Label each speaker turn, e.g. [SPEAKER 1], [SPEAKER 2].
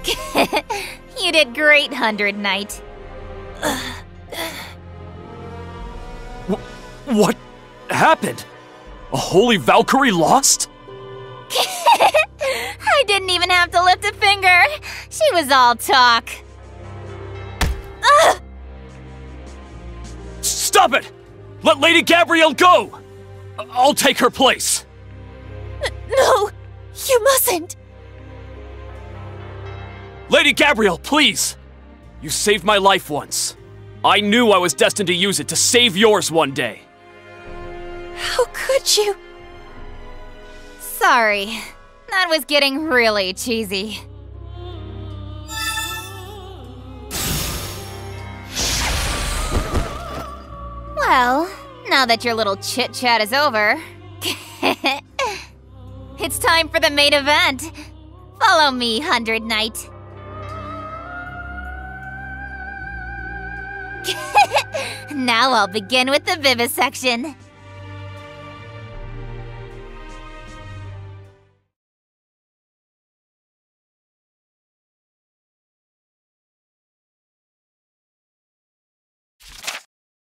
[SPEAKER 1] You did great, 100 Knight.
[SPEAKER 2] What happened? A holy Valkyrie lost?
[SPEAKER 1] I didn't even have to lift a finger. She was all talk.
[SPEAKER 2] Stop it! Let Lady Gabrielle go! I'll take her place.
[SPEAKER 1] No, you mustn't.
[SPEAKER 2] Lady Gabrielle, please! You saved my life once. I knew I was destined to use it to save yours one day.
[SPEAKER 1] How could you? Sorry. That was getting really cheesy. Well, now that your little chit-chat is over, it's time for the main event. Follow me, 100 Knight. Now I'll begin with the vivisection.